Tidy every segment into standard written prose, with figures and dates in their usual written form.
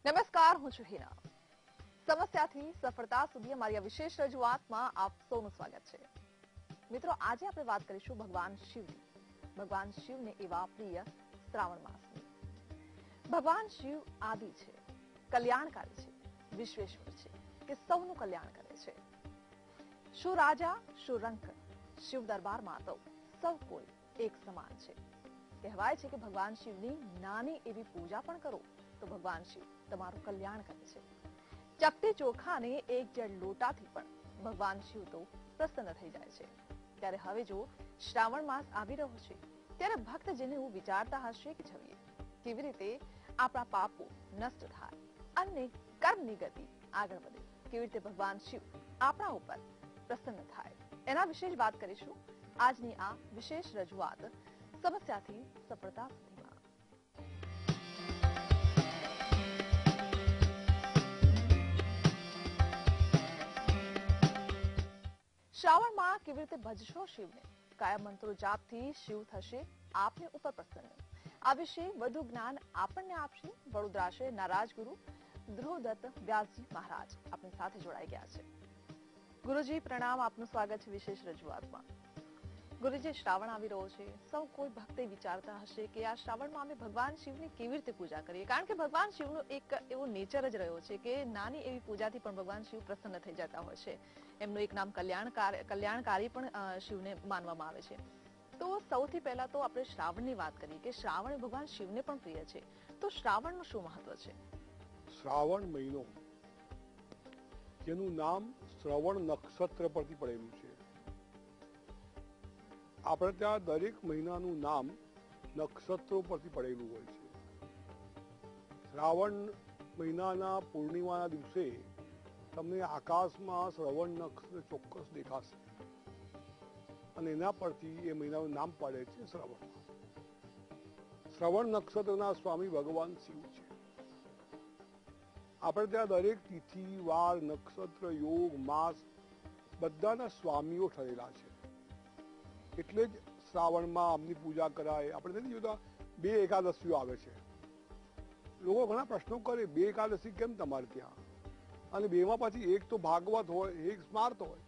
નમસ્કાર, હું છું હિના. સમસ્યાથી સફળતા સુધી અમારી આ વિશેષ રજૂઆતમાં આપ સૌનું સ્વાગત છે. મિત્રો, આજે આપણે વાત કરીશું ભગવાન શિવની. ભગવાન શિવને એવા પ્રિય શ્રાવણ માસની. ભગવાન શિવ આદિ છે, કલ્યાણકારી છે, વિશ્વેશ્વર છે, કે સૌનું કલ્યાણ કરે છે. શું રાજા, શું રંક, શિવ દરબારમાં તો સૌ કોઈ એક સમાન છે. કહેવાય છે કે ભગવાન શિવની નાની એવી પૂજા પણ કરો તો ભગવાન શિવ તમારું કલ્યાણ કરે છે. ચપટી ચોખાને એક જળ લોટાથી પણ ભગવાન શિવ તો પ્રસન્ન થઈ જાય છે. ત્યારે હવે જો શ્રાવણ માસ આવી રહ્યો છે, ત્યારે ભક્તજન એવું વિચારતા હશે કે છવીએ કેવી રીતે આપણા પાપો નષ્ટ થાય અને કર્મની ગતિ આગળ વધે, કેવી રીતે ભગવાન શિવ આપણા ઉપર પ્રસન્ન થાય, એના વિશે જ વાત કરીશું આજની આ વિશેષ રજૂઆત સમસ્યાથી સફળતા સુધીમાં. શ્રાવણમાં કેવી રીતે ભજશો શિવને, કયા મંત્રો જાપથી શિવ થશે આપને ઉપર પ્રસન્ન, આ વિશે વધુ જ્ઞાન આપણને આપશે વડોદરા શહેરના રાજગુરુ ધ્રુવદત્ત વ્યાસજી મહારાજ આપણી સાથે જોડાઈ ગયા છે. ગુરુજી પ્રણામ, આપનું સ્વાગત છે વિશેષ રજૂઆતમાં. ગુરુજી, શ્રાવણ આવી રહ્યો છે, સૌ કોઈ ભક્તે વિચારતા હશે કે આ શ્રાવણમાં અમે ભગવાન શિવની કેવી રીતે પૂજા કરીએ, કારણ કે ભગવાન શિવનો એક એવો નેચર જ રહ્યો છે કે નાની એવી પૂજાથી પણ ભગવાન શિવ પ્રસન્ન થઈ જતા હોય છે. એમનું એક નામ કલ્યાણકારી પણ શિવને માનવામાં આવે છે. તો સૌથી પહેલા તો આપણે શ્રાવણની વાત કરીએ કે શ્રાવણ ભગવાન શિવને પણ પ્રિય છે. તો શ્રાવણનું શું મહત્વ છે? શ્રાવણ મહિનો, જેનું નામ શ્રવણ નક્ષત્ર પરથી પડેલું છે. આપણે ત્યાં દરેક મહિનાનું નામ નક્ષત્રો પરથી પડેલું હોય છે. શ્રાવણ મહિનાના પૂર્ણિમાના દિવસે તમને આકાશમાં શ્રવણ નક્ષત્ર ચોક્કસ દેખાશે અને એના પરથી એ મહિનાનું નામ પડે છે શ્રવણ. શ્રવણ નક્ષત્રના સ્વામી ભગવાન શિવ છે. આપણે ત્યાં દરેક તિથિ, વાર, નક્ષત્ર, યોગ, માસ બધાના સ્વામીઓ ઠરેલા છે. એટલે જ શ્રાવણમાં આમની પૂજા કરાય. આપણે નથી જોતા 2 એકાદશીઓ આવે છે. લોકો ઘણા પ્રશ્નો કરે, 2 એકાદશી કેમ તમારે ત્યાં? અને 2માં પાછી એક તો ભાગવત હોય, એક સ્માર્ત હોય.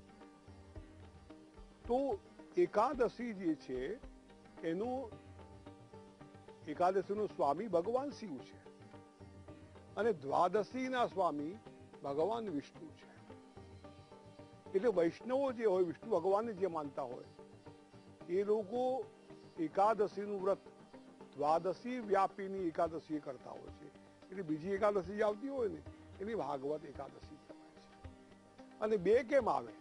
તો એકાદશી જે છે એનું એકાદશીનું સ્વામી ભગવાન શિવ છે અને દ્વાદશીના સ્વામી ભગવાન વિષ્ણુ છે. એટલે વૈષ્ણવો જે હોય, વિષ્ણુ ભગવાનને જે માનતા હોય, એ લોકો એકાદશીનું વ્રત દ્વાદશી વ્યાપીની એકાદશી કરતા હોય છે. એટલે બીજી એકાદશી જે આવતી હોય ને એની ભાગવત એકાદશી કહેવાય છે. અને 2 કેમ આવે?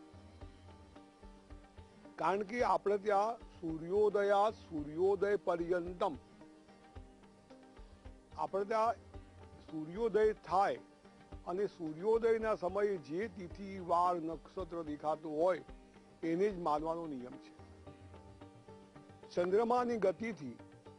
કારણ કે આપણે ત્યાં સૂર્યોદય પર્યંતમ, આપણે ત્યાં સૂર્યોદય થાય અને સૂર્યોદયના સમયે જે તિથિ, વાર, નક્ષત્ર દેખાતું હોય એને જ માનવાનો નિયમ છે. ચંદ્રમાની ગતિથી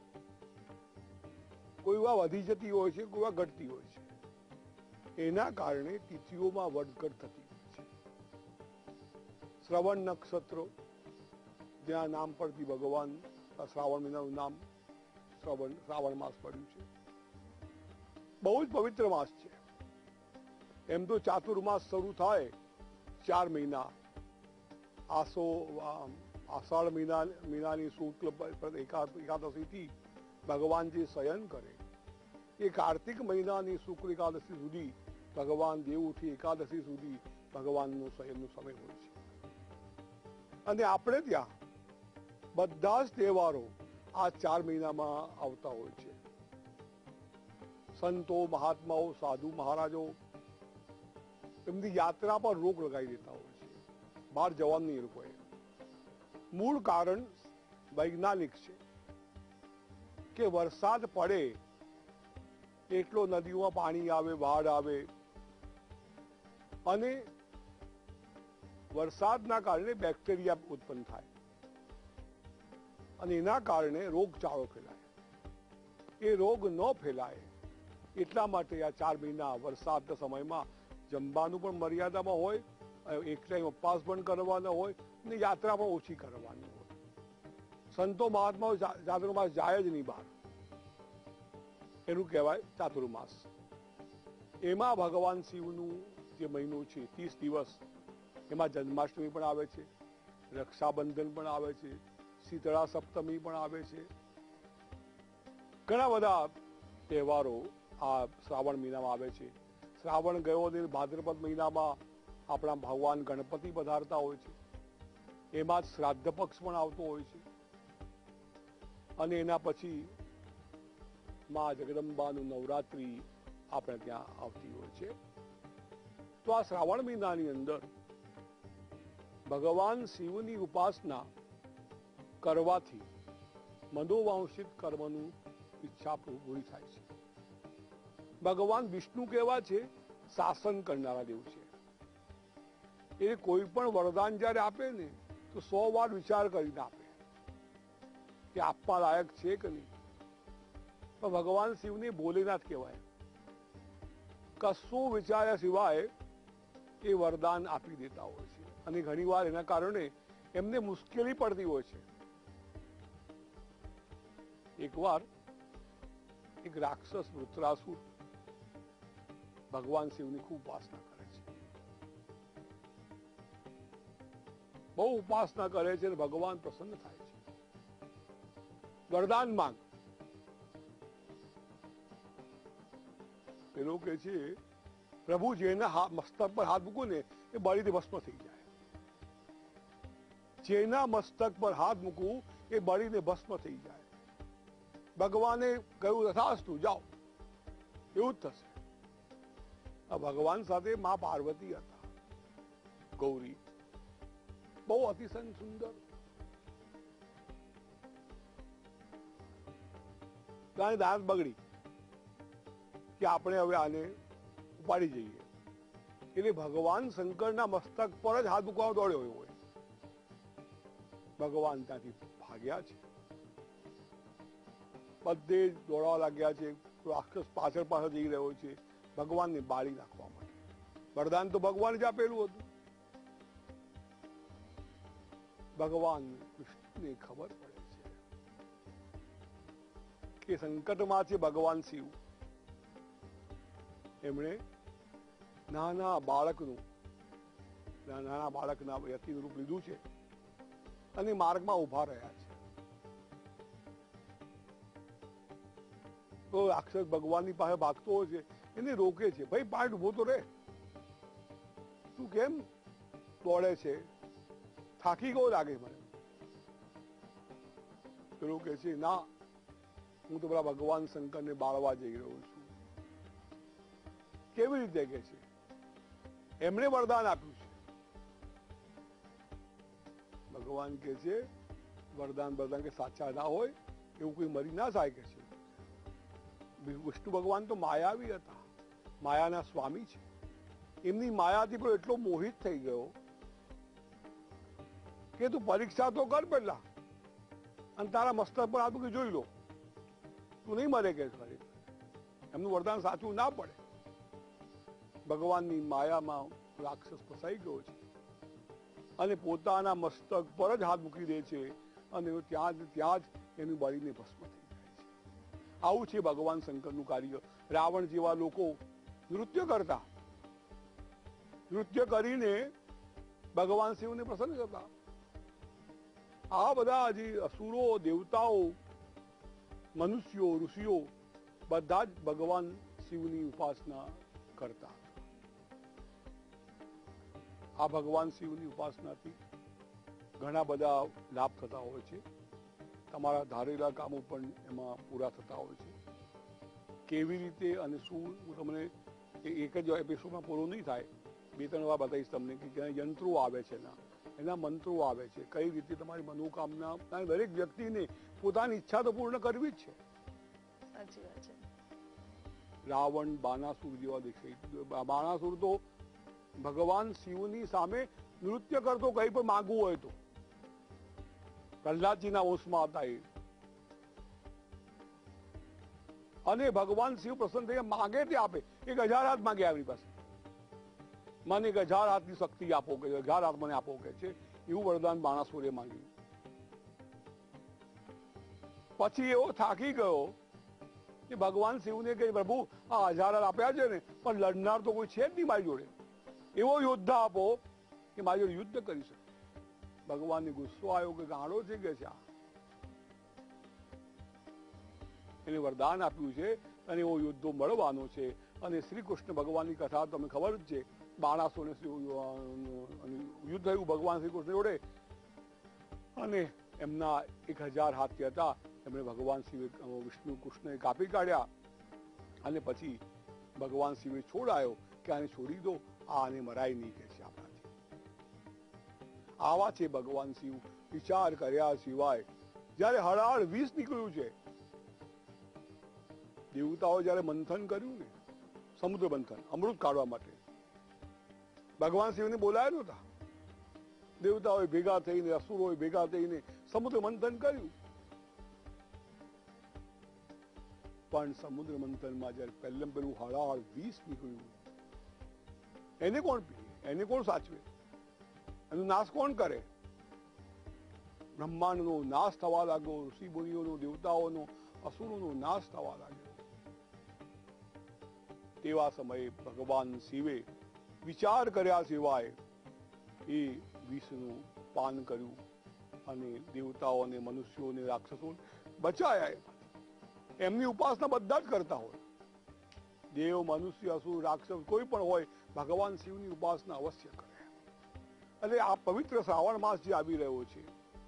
કોઈ વાર વધી જતી હોય છે, કોઈ વાર ઘટતી હોય છે. એના કારણે તિથિઓમાં વધઘટ થતી હોય છે. શ્રવણ નક્ષત્રો, જ્યાં નામ પરથી ભગવાન શ્રાવણ મહિનાનું નામ શ્રાવણ માસ પડ્યું છે. બહુ જ પવિત્ર માસ છે. એમ તો ચાતુર્માસ શરૂ થાય 4 મહિના. આષાઢ મહિનાની શુક્લ એકાદશીથી ભગવાન જે શયન કરે એ કાર્તિક મહિનાની શુક્લ એકાદશી સુધી, ભગવાન દેવ ઉઠી એકાદશી સુધી ભગવાનનો શયનનો સમય હોય છે. અને આપણે ત્યાં બધા જ તહેવારો આ 4 મહિનામાં આવતા હોય છે. સંતો, મહાત્માઓ, સાધુ મહારાજો એમની યાત્રા પર રોક લગાવી દેતા હોય છે. બહાર જવાનું નહીં એ લોકોએ. મૂળ કારણ વૈજ્ઞાનિક છે કે વરસાદ પડે એટલો નદીઓમાં પાણી આવે, બાઢ આવે અને વરસાદના કારણે બેક્ટેરિયા ઉત્પન્ન થાય અને એના કારણે રોગચાળો ફેલાય. એ રોગ ન ફેલાય એટલા માટે આ 4 મહિના વરસાદના સમયમાં જમવાનું પણ મર્યાદામાં હોય, એક ટાઈમ ઉપવાસ પણ કરવાના હોય અને યાત્રા પણ ઓછી કરવાની હોય. સંતો મહાત્માઓ ચાતુર્માસ જાય જ નહીં બહાર, એનું કહેવાય ચાતુર્માસ. એમાં ભગવાન શિવનું જે મહિનો છે 30 દિવસ, એમાં જન્માષ્ટમી પણ આવે છે, રક્ષાબંધન પણ આવે છે, શીતળા સપ્તમી પણ આવે છે. ઘણા બધા તહેવારો આ શ્રાવણ મહિનામાં આવે છે. શ્રાવણ ગયો ને ભાદ્રપદ મહિનામાં આપણા ભગવાન ગણપતિ પધારતા હોય છે. એમાં જ શ્રાદ્ધ પક્ષ પણ આવતો હોય છે અને એના પછી માં જગદંબાનું નવરાત્રી આપણે ત્યાં આવતી હોય છે. તો આ શ્રાવણ મહિનાની અંદર ભગવાન શિવની ઉપાસના કરવાથી મનોવાંશિત કર્મનું ઈચ્છા પૂરી થાય છે. ભગવાન વિષ્ણુ કેવા છે? શાસન કરનારા દેવ છે. એ કોઈ પણ વરદાન જયારે આપે ને તો 100 વાર વિચાર કરીને આપે કે આપવા લાયક છે કે નહીં. પણ ભગવાન શિવને ભોલેનાથ કહેવાય. કશું વિચાર્યા સિવાય એ વરદાન આપી દેતા હોય છે અને ઘણીવાર એના કારણે એમને મુશ્કેલી પડતી હોય છે. એકવાર એક રાક્ષસ વૃત્રાસુર ભગવાન શિવની ખૂબ ઉપાસના કરે છે, બહુ ઉપાસના કરે છે અને ભગવાન પ્રસન્ન થાય છે. વરદાન માંગ. પેલો કે છે પ્રભુ જેના મસ્તક પર હાથ મૂકું ને એ બળીને ભસ્મ થઈ જાય. જેના મસ્તક પર હાથ મૂકું એ બળીને ભસ્મ થઈ જાય. ભગવાને કહ્યું તથાસ્તુ, જાઓ. એવું જ થશે. આ ભગવાન સાથે મા પાર્વતી હતા, ગૌરી, બહુ અતિશય સુંદર. દાંત બગડી કે આપણે હવે આને ઉપાડી જઈએ. એટલે ભગવાન શંકરના મસ્તક પર જ હાથ મૂકવા દોડ્યો હોય. ભગવાન ત્યાંથી ભાગ્યા છે, બધે જ દોડવા લાગ્યા છે. રાક્ષસ પાછળ પાછળ જઈ રહ્યો છે ભગવાનને બાળી નાખવા માટે. વરદાન તો ભગવાન જ આપેલું હતું. ભગવાન વિષ્ણુને ખબર પડે છે કે સંકટમાં છે ભગવાન શિવ. એમણે નાના બાળકના યતિનું રૂપ લીધું છે અને માર્ગમાં ઉભા રહ્યા છે. તો રાક્ષસ ભગવાનની પાસે ભાગતો હોય છે, એને રોકે છે. ભાઈ પાટ ઉભો તો રે, તું કેમ દોડે છે? થાકી ગયો લાગે મને. પેલો કે છે ના, હું તો પેલા ભગવાન શંકરને બાળવા જઈ રહ્યો છું. કેવી રીતે કે છે? એમણે વરદાન આપ્યું છે. ભગવાન કે છે વરદાન કે સાચા ના હોય, એવું કોઈ મરી ના જાય કે છે. વિષ્ણુ ભગવાન તો માયાવી હતા, માયાના સ્વામી છે. એમની માયાથી પણ એટલો મોહિત થઈ ગયો કે તું પરીક્ષા તો કર પહેલા અને તારા મસ્તક પર હાથ મૂકી જોઈ લો, તું નહીં મરે કે ખરી. એમનું વરદાન સાચું ના પડે. ભગવાનની માયામાં રાક્ષસ ફસાઈ ગયો છે અને પોતાના મસ્તક પર જ હાથ મૂકી દે છે અને ત્યાં જ એનું બળીને ભસ્મ થઈ જાય છે. આવું છે ભગવાન શંકરનું કાર્ય. રાવણ જેવા લોકો નૃત્ય કરતા, નૃત્ય કરીને ભગવાન શિવને પ્રસન્ન કરતા. આ બધા હજી અસુરો, દેવતાઓ, મનુષ્યો, ઋષિઓ બધા જ ભગવાન શિવની ઉપાસના કરતા. આ ભગવાન શિવની ઉપાસનાથી ઘણા બધા લાભ થતા હોય છે. તમારા ધારેલા કામો પણ એમાં પૂરા થતા હોય છે. કેવી રીતે અને શું, હું તમને એક જ એપિસોડમાં પૂરો નહીં થાય, 2-3 વાર બતાવીશ તમને કે ક્યાં યંત્રો આવે છે, એના મંત્રો આવે છે, કઈ રીતે તમારી મનોકામના. દરેક વ્યક્તિને પોતાની ઈચ્છા તો પૂર્ણ કરવી જ છે. સાચી વાત છે. રાવણ, બાનાસુર જેવા દેખાય. બાનાસુર તો ભગવાન શિવની સામે નૃત્ય કરતો, કઈ પણ માંગવું હોય તો. પ્રહલાદજીના વંશમાં હતા એ. અને ભગવાન શિવ પ્રસન્ન થઈ માંગે તે આપે. 1000 હાથ માંગે આપણી પાસે. મને 1000 હાથની શક્તિ આપો, કે 1000 હાથ મને આપો કે છે. એવું વરદાન બાણાસુરે માંગ્યું. પછી એવો થાકી ગયો કે ભગવાન શિવને કહે પ્રભુ આ 1000 આપ્યા છે ને પણ લડનાર તો કોઈ છે જ નહીં મારી જોડે, એવો યોદ્ધા આપો કે મારી જોડે યુદ્ધ કરી શકે. ભગવાનને ગુસ્સો આવ્યો કે ગાંડો છે કે છે આ, એને વરદાન આપ્યું છે અને એવો યુદ્ધો મળવાનો છે. અને શ્રી કૃષ્ણ ભગવાનની કથા તમને ખબર જ છે, બાણાસુરને યુદ્ધ થયું ભગવાન શ્રી કૃષ્ણ જોડે અને એમના 1000 હાથી હતા, એમણે ભગવાન શિવે વિષ્ણુ કૃષ્ણએ કાપી કાઢ્યા અને પછી ભગવાન શિવે છોડાયો કે આને છોડી દો, આને મરાય નહીં કે છે આપણાથી. આવા છે ભગવાન શિવ, વિચાર કર્યા સિવાય. જયારે હળહળ વિષ નીકળ્યું છે, દેવતાઓ જયારે મંથન કર્યું ને, સમુદ્ર મંથન અમૃત કાઢવા માટે, ભગવાન શિવને બોલાયા નહોતા. દેવતાઓએ ભેગા થઈને, અસુરોએ ભેગા થઈને સમુદ્ર મંથન કર્યું. પણ સમુદ્ર મંથનમાં જયારે પહેલું હળહળ વિષ નીકળ્યું, એને કોણ પીએ, એને કોણ સાચવે, એનો નાશ કોણ કરે? બ્રહ્માંડનો નાશ થવા લાગ્યો, ઋષિ મુનિઓનો, દેવતાઓનો, અસુરોનો નાશ થવા લાગ્યો. તેવા સમયે ભગવાન શિવે વિચાર કર્યા સિવાય એ વિષનું પાન કર્યું અને દેવતાઓને, મનુષ્યોને, રાક્ષસોને બચાયા. એમની ઉપાસના બધા જ કરતા હોય, દેવ, મનુષ્ય, અસુર, રાક્ષસ કોઈ પણ હોય, ભગવાન શિવની ઉપાસના અવશ્ય કરે. એટલે આ પવિત્ર શ્રાવણ માસ જે આવી રહ્યો છે,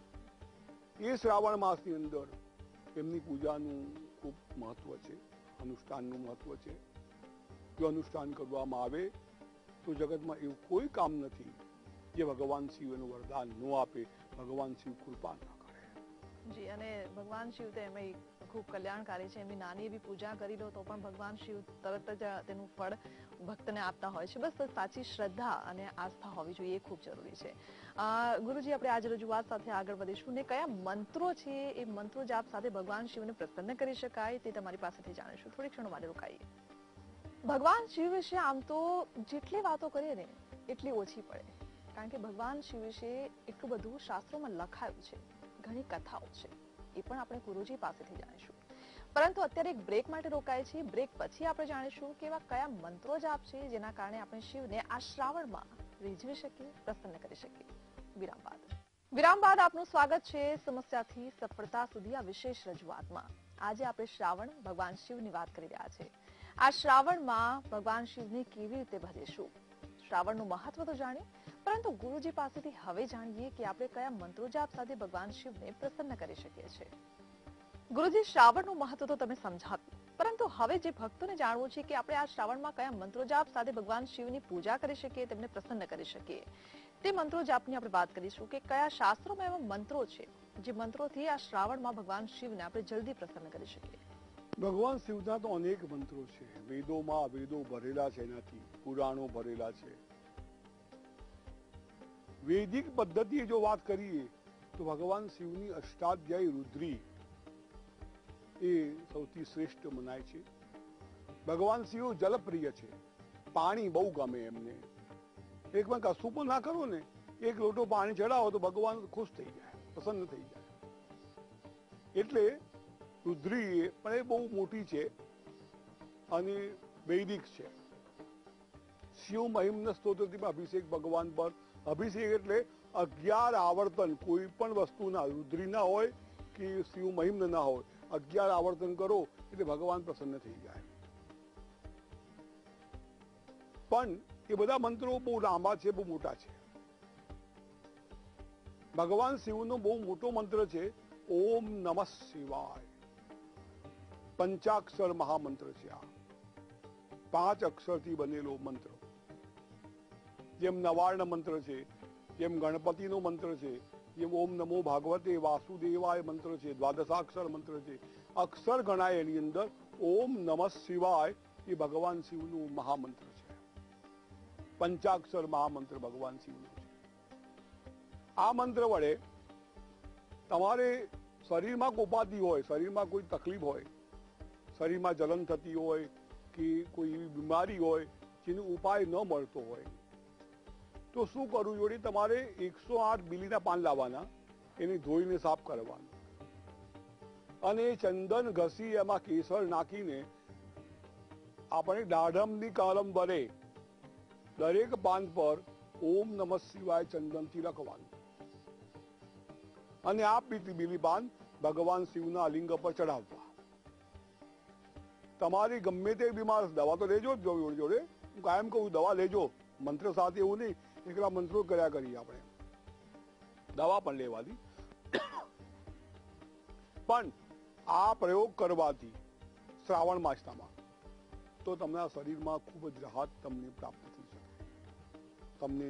એ શ્રાવણ માસની અંદર એમની પૂજાનું ખૂબ મહત્વ છે, અનુષ્ઠાનનું મહત્વ છે. જો અનુષ્ઠાન કરવામાં આવે તો જગતમાં એવું કોઈ કામ નથી જે ભગવાન શિવ એનું વરદાન ન આપે, ભગવાન શિવ કૃપા ન કરે. જી, અને ભગવાન શિવ તો એમ ખૂબ કલ્યાણકારી છે. એમની નાની એવી પૂજા કરી લો તો પણ ભગવાન શિવ તરત જ તેનું ફળ ભક્તને આપતા હોય છે. બસ સાચી શ્રદ્ધા અને આસ્થા હોવી જોઈએ, એ ખૂબ જરૂરી છે. ગુરુજી, આપણે આજ રજૂઆત સાથે આગળ વધીશું ને કયા મંત્રો છે, એ મંત્રો જાપ સાથે ભગવાન શિવને પ્રસન્ન કરી શકાય તે તમારી પાસેથી જાણીશું. થોડી ક્ષણો માટે રોકાઈએ. ભગવાન શિવ વિશે આમ તો જેટલી વાતો કરીએ ને એટલી ઓછી પડે, કારણ કે ભગવાન શિવ વિશે એટલું બધું શાસ્ત્રોમાં લખાયું છે, ઘણી કથાઓ છે, એ પણ આપણે ગુરુજી પાસેથી જાણીશું. પરંતુ અત્યારે એક બ્રેક માટે રોકાય છે. બ્રેક પછી આપણે જાણીશું કે એવા કયા મંત્રો જાપ છે જેના કારણે આપણે શિવને આ શ્રાવણમાં રીઝવી શકીએ, પ્રસન્ન કરી શકીએ. વિરામ બાદ આપનું સ્વાગત છે સમસ્યાથી સફળતા સુધી આ વિશેષ રજૂઆતમાં. આજે આપણે શ્રાવણ ભગવાન શિવની વાત કરી રહ્યા છે. આ શ્રાવણમાં ભગવાન શિવને કેવી રીતે ભજીશું, શ્રાવણનું મહત્વ તો જાણીએ, પરંતુ ગુરુજી પાસેથી હવે જાણીએ કે આપણે કયા મંત્રો જાપ સાથે ભગવાન શિવને પ્રસન્ન કરી શકીએ છીએ. ગુરુજી, શ્રાવણનું મહત્વ તો તમે સમજાવ્યું, પરંતુ હવે જે ભક્તોને જાણવું છે કે આપણે આ શ્રાવણમાં કયા મંત્રો જાપ સાથે ભગવાન શિવની પૂજા કરી શકીએ, તેમને પ્રસન્ન કરી શકીએ, તે મંત્રો જાપની આપણે વાત કરીશું કે કયા શાસ્ત્રોમાં એવા મંત્રો છે જે મંત્રોથી આ શ્રાવણમાં ભગવાન શિવને આપણે જલ્દી પ્રસન્ન કરી શકીએ. ભગવાન શિવના તો અનેક મંત્રો છે, વેદોમાં વેદો ભરેલા છે, એનાથી પુરાણો ભરેલા છે. વૈદિક પદ્ધતિએ જો વાત કરીએ તો ભગવાન શિવની અષ્ટાધ્યાયી રુદ્રી એ સૌથી શ્રેષ્ઠ મનાય છે. ભગવાન શિવ જલપ્રિય છે, પાણી બહુ ગમે એમને. એકમાં કશું પણ ના કરો ને, એક લોટો પાણી ચડાવો તો ભગવાન ખુશ થઈ જાય, પ્રસન્ન થઈ જાય. એટલે રુદ્રી પણ એ બહુ મોટી છે અને વૈદિક છે. શિવ મહિમ્ન સ્તોત્રથી અભિષેક ભગવાન પર. અભિષેક એટલે 11 આવર્તન, કોઈ પણ વસ્તુના, રુદ્રી ના હોય કે શિવ મહિમ્ન ના હોય, 11 આવર્તન કરો એટલે ભગવાન પ્રસન્ન થઈ જાય. પણ એ બધા મંત્રો બહુ લાંબા છે, બહુ મોટા છે. ભગવાન શિવનો બહુ મોટો મંત્ર છે ઓમ નમઃ શિવાય. પંચાક્ષર મહામંત્ર છે આ, 5 અક્ષરથી બનેલો મંત્ર. જેમ નવાર્ણ મંત્ર છે, જેમ ગણપતિનો મંત્ર છે, જેમ ઓમ નમો ભાગવતે વાસુદેવાય મંત્ર છે, 12 મંત્ર છે. અક્ષર ગણાય એની અંદર ઓમ નમઃ શિવાય એ ભગવાન શિવનું મહામંત્ર છે. પંચાક્ષર મહામંત્ર ભગવાન શિવનું છે. આ મંત્ર વડે તમારે શરીરમાં કોઈ ઉપાધિ હોય, શરીરમાં કોઈ તકલીફ હોય, શરીરમાં જલન થતી હોય કે કોઈ એવી બીમારી હોય જેનો ઉપાય ન મળતો હોય, તો શું કરવું જોઈએ? તમારે 108 બીલીના પાન લાવવાના, એને ધોઈને સાફ કરવાનું અને ચંદન ઘસી એમાં કેસર નાખીને આપણે દાઢમની કલમ વડે દરેક પાન પર ઓમ નમઃ શિવાય ચંદનથી લખવાનું અને આ બીલી પાન ભગવાન શિવના લિંગ પર ચડાવવા. તમારી ગમે તે બીમાર, દવા તો લેજો જ જોડે જોડે, હું કાયમ કહું દવા લેજો, મંત્ર સાથે એવું નહીં એકલા મંત્રો કર્યા કરીએ આપણે, દવા પણ લેવાની. પણ આ પ્રયોગ કરવાથી શ્રાવણ માસમાં તો તમારા શરીરમાં ખૂબ જ રાહત તમને પ્રાપ્ત થઈ શકે. તમને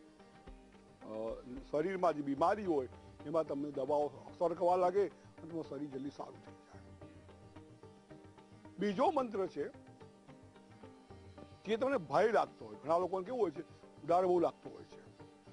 શરીરમાં જે બીમારી હોય એમાં તમને દવાઓ અસર કરવા લાગે અને તમારું શરીર જલ્દી સારું થઈ જાય. બીજો મંત્ર છે જે તમને ભય લાગતો હોય, ઘણા લોકોને કેવું હોય છે ડર બહુ લાગતો હોય છે.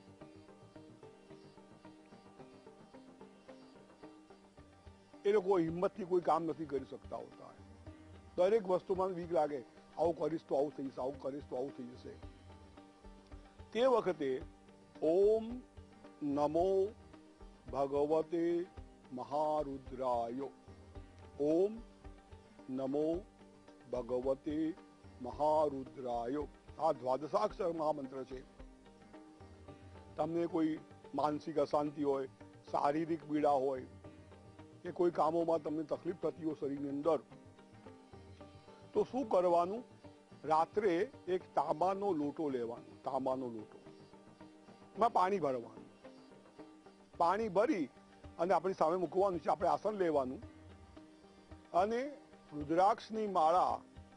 એ લોકો હિંમતથી કોઈ કામ નથી કરી શકતા હોતા. દરેક વસ્તુમાં બીક લાગે, આવું કરીશ તો આવું થઈ જશે, આવું કરીશ તો આવું થઈ જશે. તે વખતે ઓમ નમો ભગવતે મહારુદ્રાય, ઓમ નમો ભગવતે મહારુદ્રાય, આ દ્વાદશાક્ષર મહામંત્ર છે. તમને કોઈ માનસિક અશાંતિ હોય, શારીરિક પીડા હોય કે કોઈ કામોમાં તમને તકલીફ થતી હોય શરીરની અંદર, તો શું કરવાનું? રાત્રે એક તાંબાનો લોટો લેવાનો, તાંબાનો લોટો, એમાં પાણી ભરવાનું, પાણી ભરી અને આપણી સામે મૂકવાનું છે, આપણે આસન લેવાનું અને રુદ્રાક્ષની માળા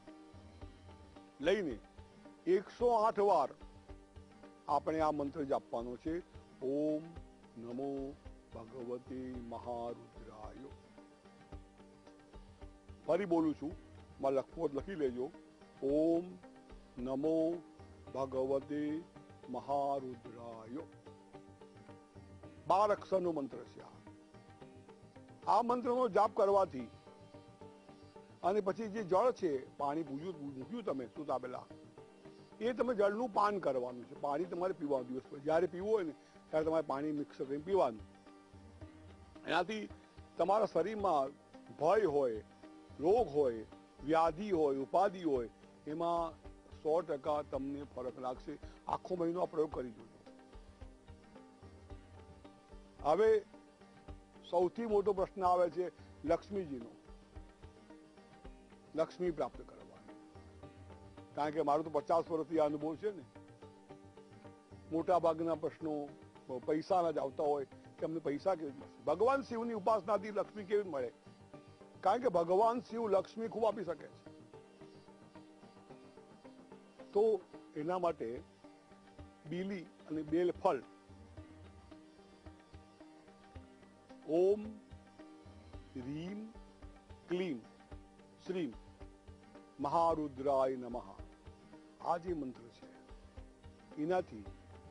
લઈને 108 વાર આપણે આ મંત્ર જાપવાનો છે. ઓમ નમો ભગવતે મહારુદ્રાય. ફરી બોલું છું, માં લખી લેજો. ઓમ નમો ભગવતે મહારુદ્રાય. 12 અક્ષરનો મંત્ર છે. આ મંત્રનો જાપ કરવાથી અને પછી જે જળ છે, પાણી મૂક્યું તમે સુતા પહેલા, એ તમે જળનું પાન કરવાનું છે. પાણી તમારે પીવાનું દિવસ પર જ્યારે પીવું હોય ને ત્યારે તમારે પાણી મિક્સ કરીને પીવાનું. એનાથી તમારા શરીરમાં ભય હોય, રોગ હોય, વ્યાધિ હોય, ઉપાધિ હોય, એમાં 100% તમને ફરક લાગશે. આખો મહિનો આ પ્રયોગ કરી જોજો. હવે સૌથી મોટો પ્રશ્ન આવે છે લક્ષ્મીજીનો, લક્ષ્મી પ્રાપ્ત કરવાની. કારણ કે મારું તો 50 વર્ષથી આ અનુભવ છે ને. મોટા ભાગના પ્રશ્નો પૈસાના જ આવતા હોય કે અમને પૈસા કેવી મળશે. ભગવાન શિવની ઉપાસનાથી લક્ષ્મી કેવી મળે? કારણ કે ભગવાન શિવ લક્ષ્મી ખૂબ આપી શકે છે. તો એના માટે બીલી અને બેલ ફળ, ઓમ રીમ ક્લીમ શ્રીમ મહારુદ્રાય નમઃ, આ જે મંત્ર છે એનાથી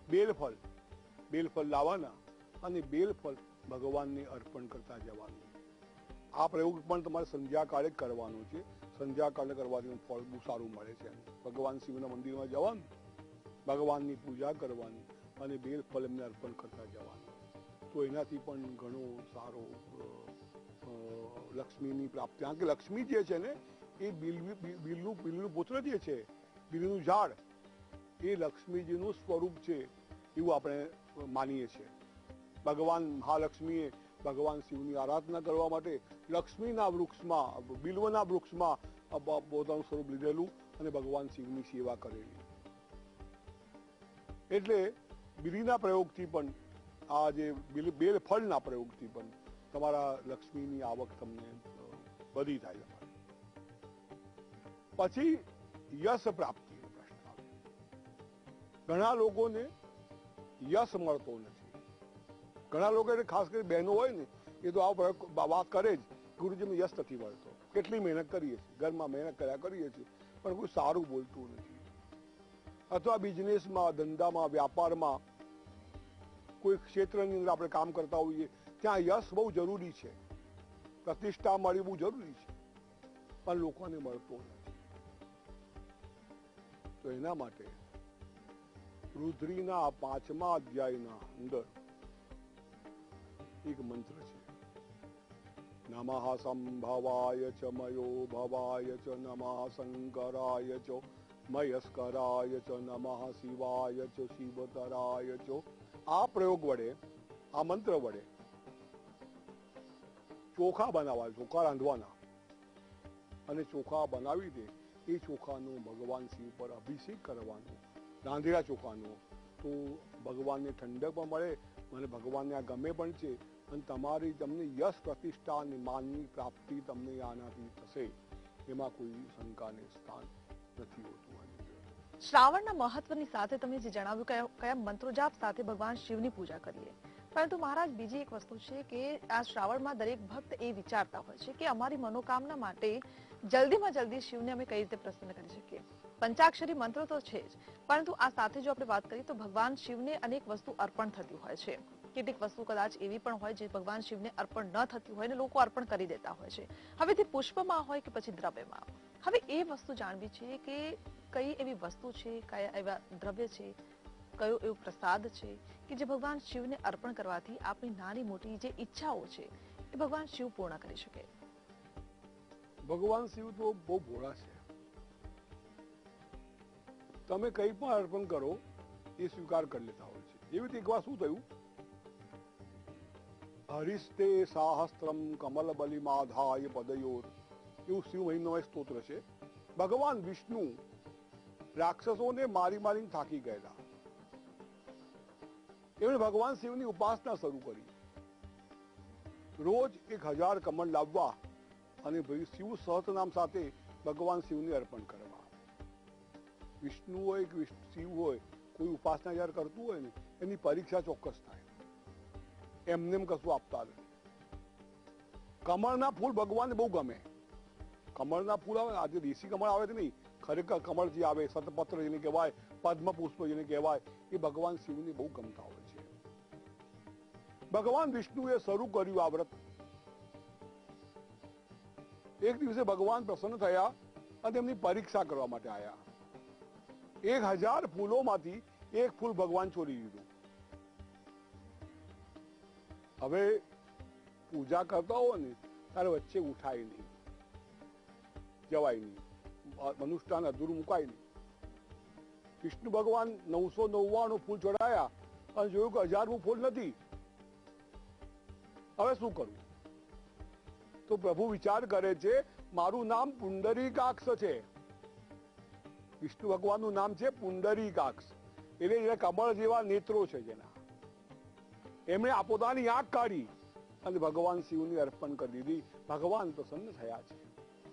બેલફળ લાવવાના અને બેલફળ ભગવાનને અર્પણ કરતા જવાનું. આ પ્રયોગ પણ તમારે સંધ્યાકાળે જ કરવાનો છે. સંધ્યાકાળે કરવાથી ફળ બહુ સારું મળે છે. ભગવાન શિવના મંદિરમાં જવાનું, ભગવાનની પૂજા કરવાની અને બેલફળ એમને અર્પણ કરતા જવાનું. તો એનાથી પણ ઘણો સારો લક્ષ્મીની પ્રાપ્તિ. કારણ કે લક્ષ્મી જે છે ને એ બિલનું પુત્ર જે છે, બિલનું ઝાડ, એ લક્ષ્મીજીનું સ્વરૂપ છે એવું આપણે માનીએ છીએ. ભગવાન મહાલક્ષ્મીએ ભગવાન શિવની આરાધના કરવા માટે લક્ષ્મીના વૃક્ષમાં, બિલ્વના વૃક્ષમાં પોતાનું સ્વરૂપ લીધેલું અને ભગવાન શિવની સેવા કરેલી. એટલે બીલીના પ્રયોગથી પણ, આ જે બેલ ફળના પ્રયોગથી પણ તમારા લક્ષ્મીની આવક તમને વધી થાય. પછી યશ પ્રાપ્તિનો પ્રશ્ન આવે. ઘણા લોકોને યશ મળતો નથી. ઘણા લોકો, ખાસ કરી બહેનો હોય ને, એ તો આ વાત કરે જ, ગુરુજીને યશ નથી મળતો. કેટલી મહેનત કરીએ છીએ, ઘરમાં મહેનત કર્યા કરીએ છીએ, પણ કોઈ સારું બોલતું નથી. અથવા બિઝનેસમાં, ધંધામાં, વ્યાપારમાં, કોઈ ક્ષેત્રની અંદર આપણે કામ કરતા હોઈએ ત્યાં યશ બહુ જરૂરી છે, પ્રતિષ્ઠા મળવી બહુ જરૂરી છે, પણ લોકોને મળતો નથી. તો એના માટે રુદ્રીના 5મા અધ્યાયના અંદર એક મંત્ર છે, નમઃ સંભવાય ચ મયો ભવાય ચ નમઃ શંકરાય ચ મયસ્કરાય ચ નમઃ શિવાય ચ શિવતરાય ચ. આ પ્રયોગ વડે, આ મંત્ર વડે ચોખા બનાવવા, ચોખા રાંધવાના, અને ચોખા બનાવી દે એ ચોખાનું ભગવાન શિવ પર અભિષેક કરવાનો, રાંધેલા ચોખાનો. તો ભગવાનને ઠંડક પણ મળે અને ભગવાનને આ ગમે પણ છે, અને તમારી તમને યશ પ્રતિષ્ઠા અને માનની પ્રાપ્તિ તમને આનાથી થશે, એમાં કોઈ શંકાને સ્થાન નથી હોતું. શ્રાવણના મહત્વની સાથે તમે જે જણાવ્યું કયા મંત્રો જાપ સાથે ભગવાન શિવની પૂજા કરીએ, પરંતુ મહારાજ બીજી એક વસ્તુ છે કે આ શ્રાવણમાં દરેક ભક્ત એ વિચારતા હોય છે કે અમારી મનોકામના માટે જલ્દીમાં જલ્દી શિવને અમે કઈ રીતે પ્રસન્ન કરી શકીએ. પંચાક્ષરી મંત્રો તો છે જ, પરંતુ આ સાથે જો આપણે વાત કરીએ તો ભગવાન શિવને અનેક વસ્તુ અર્પણ થતી હોય છે. કેટલીક વસ્તુ કદાચ એવી પણ હોય જે ભગવાન શિવને અર્પણ ન થતી હોય ને લોકો અર્પણ કરી દેતા હોય છે, હવે તે પુષ્પમાં હોય કે પછી દ્રવ્યમાં. હવે એ વસ્તુ જાણવી છે કે કઈ એવી વસ્તુ છે, કયા એવા દ્રવ્ય છે, કયો એવો પ્રસાદ છે કે જે ભગવાન શિવને અર્પણ કરવાથી આપણી નાની મોટી જે ઈચ્છાઓ છે એ ભગવાન શિવ પૂર્ણ કરી શકે. ભગવાન શિવ તો બહુ ભોળા છે. તમે કઈ પણ અર્પણ કરો એ સ્વીકાર કરી લેતા હોય છે. એવી રીતે એકવાર શું થયું, હરિસ્તે સાહસ્ત્રમ કમલ બલિમાધાય પદયોર, એવું શિવ મહિમ્નમય સ્તોત્ર છે. ભગવાન વિષ્ણુ રાક્ષસોને મારી મારીને થાકી ગયેલા, એમણે ભગવાન શિવની ઉપાસના શરૂ કરી. રોજ 1000 કમળ લાવવા અને શિવ સહસ્ત્રનામ સાથે ભગવાન શિવને અર્પણ કરવા. વિષ્ણુ હોય કે શિવ હોય, કોઈ ઉપાસના જયારે કરતું હોય ને એની પરીક્ષા ચોક્કસ થાય, એમને કશું આપતા નથી. કમળના ફૂલ ભગવાનને બહુ ગમે. કમળના ફૂલ આવે, આજે દેશી કમળ આવે કે નહીં, ખરેખર કમળ જે આવે, સતપત્ર જેને કહેવાય, પદ્મ પુષ્પ જેને કહેવાય, એ ભગવાન શિવને બહુ ગમતા હોય છે. ભગવાન વિષ્ણુએ શરૂ કર્યું આ વ્રત. એક દિવસે ભગવાન પ્રસન્ન થયા અને એમની પરીક્ષા કરવા માટે આવ્યા. 1000 ફૂલોમાંથી એક ફૂલ ભગવાન ચોરી લીધું. હવે પૂજા કરતા હોય ને ત્યારે વચ્ચે ઉઠાય નહીં, જવાય નહીં, મનુષ્યને અધૂરું મુકાય નહીં. વિષ્ણુ ભગવાન 999 ફૂલ ચડાયા અને જોયું કે 1000મું ફૂલ નથી. હવે શું કરવું? તો પ્રભુ વિચાર કરે છે, મારું નામ પુંડરીકાક્ષ છે. વિષ્ણુ ભગવાનનું નામ છે પુંડરીકાક્ષ, એટલે જેના કમળ જેવા નેત્રો છે જેના. એમણે આ પોતાની આંખ કાઢી અને ભગવાન શિવને અર્પણ કરી દીધી. ભગવાન પ્રસન્ન થયા છે.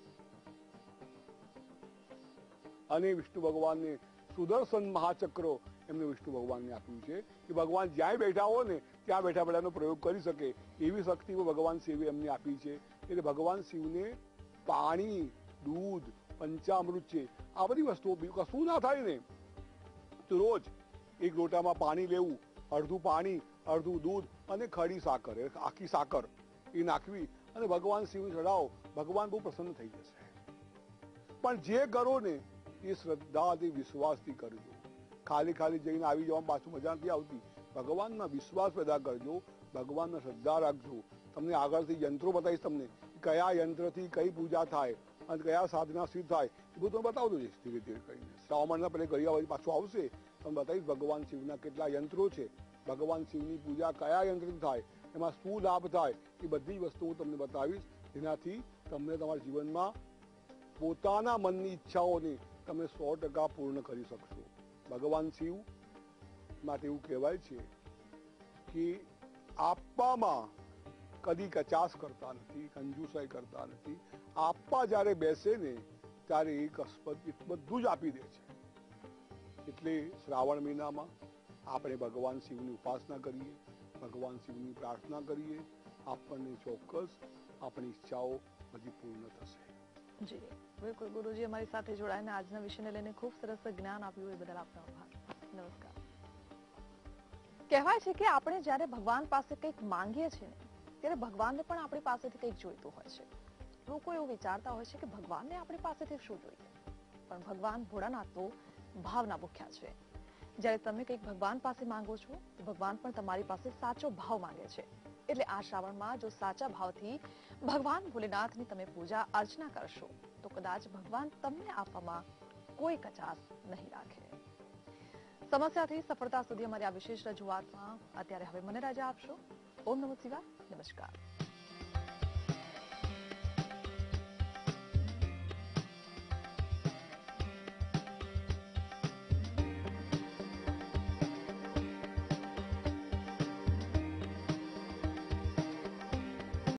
અને વિષ્ણુ ભગવાનને સુદર્શન મહાચક્ર એમને વિષ્ણુ ભગવાનને આપ્યું છે કે ભગવાન જ્યાં બેઠા હોય ને ત્યાં બેઠા બેઠાનો પ્રયોગ કરી શકે એવી શક્તિ ભગવાન શિવે એમને આપી છે. એટલે ભગવાન શિવને પાણી, દૂધ, પંચામૃત છે, આ બધી વસ્તુઓ કશું ના થાય ને તો રોજ એક લોટામાં પાણી લેવું, અડધું પાણી, અડધું દૂધ અને ખડી સાકર, આખી સાકર એ નાખવી અને ભગવાન શિવને ચડાવો. ભગવાન બહુ પ્રસન્ન થઈ જશે. પણ જે કરો ને એ શ્રદ્ધાથી, વિશ્વાસથી કરજો. ખાલી ખાલી જઈને આવી જવામાં પાછું મજા નથી આવતી. ભગવાનમાં વિશ્વાસ પેદા કરજો, ભગવાનમાં શ્રદ્ધા રાખજો. તમને આગળથી યંત્રો બતાવીશ, તમને કયા યંત્રથી કઈ પૂજા થાય અને કયા સાધના સિદ્ધ થાય એ બધું તમે બતાવજો ધીરે ધીરે કરીને. શ્રાવણના પહેલે ગયા પાછું આવશે, તમે બતાવીશ ભગવાન શિવના કેટલા યંત્રો છે, ભગવાન શિવની પૂજા કયા યંત્રથી થાય, એમાં શું લાભ થાય, એ બધી વસ્તુ હું તમને બતાવીશ. જેનાથી તમને તમારા જીવનમાં પોતાના મનની ઈચ્છાઓને તમે 100% પૂર્ણ કરી શકશો. ભગવાન શિવ માટે એવું કહેવાય છે કે આપવામાં કદી કચાશ કરતા નથી, કંજુસાઈ કરતા નથી. આપવા જ્યારે બેસે ને ત્યારે એક બધું જ આપી દે છે. એટલે શ્રાવણ મહિનામાં આપણે ભગવાન શિવની ઉપાસના કરીએ, ભગવાન શિવની પ્રાર્થના કરીએ, આપણને ચોક્કસ આપણી ઈચ્છાઓ બધી પૂર્ણ થશે. જી બિલકુલ. ગુરુજી અમારી સાથે જોડાઈને આજના વિષયને લઈને ખૂબ સરસ જ્ઞાન આપ્યું, એ બદલ આપનો આભાર. નમસ્કાર. કહેવાય છે કે આપણે જ્યારે ભગવાન પાસે કંઈક માંગીએ છીએ ને ત્યારે ભગવાનને પણ આપણી પાસેથી કંઈક જોઈતું હોય છે. લોકો એવું વિચારતા હોય છે કે ભગવાનને આપણી પાસેથી શું જોઈએ, પણ ભગવાન ભોળાનાથ તો ભાવના ભૂખ્યા છે. જ્યારે તમે કંઈક ભગવાન પાસે માંગો છો તો ભગવાન પણ તમારી પાસે સાચો ભાવ માંગે છે. એટલે આ શ્રાવણમાં જો સાચા ભાવથી ભગવાન ભોલેનાથની તમે પૂજા અર્ચના કરશો તો કદાચ ભગવાન તમને આપવામાં કોઈ કચાશ નહીં રાખે. સમસ્યાથી સફળતા સુધી અમારી આ વિશેષ રજૂઆતમાં અત્યારે હવે મને રજા આપશો. ઓમ નમઃ શિવાય. નમસ્કાર.